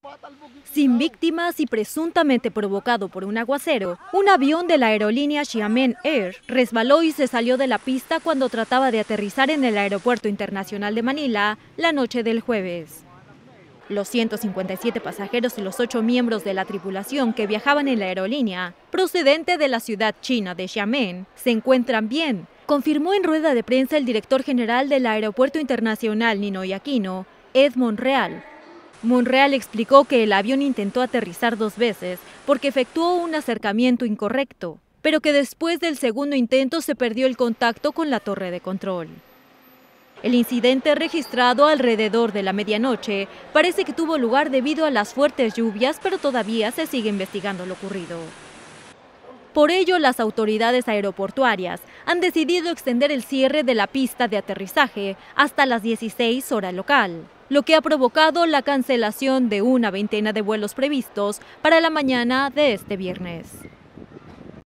Sin víctimas y presuntamente provocado por un aguacero, un avión de la aerolínea Xiamen Air resbaló y se salió de la pista cuando trataba de aterrizar en el Aeropuerto Internacional de Manila la noche del jueves. Los 157 pasajeros y los 8 miembros de la tripulación que viajaban en la aerolínea, procedente de la ciudad china de Xiamen, se encuentran bien, confirmó en rueda de prensa el director general del Aeropuerto Internacional Ninoy Aquino, Ed Monreal. Monreal explicó que el avión intentó aterrizar 2 veces porque efectuó un acercamiento incorrecto, pero que después del segundo intento se perdió el contacto con la torre de control. El incidente registrado alrededor de la medianoche parece que tuvo lugar debido a las fuertes lluvias, pero todavía se sigue investigando lo ocurrido. Por ello, las autoridades aeroportuarias han decidido extender el cierre de la pista de aterrizaje hasta las 16 horas local, lo que ha provocado la cancelación de una veintena de vuelos previstos para la mañana de este viernes.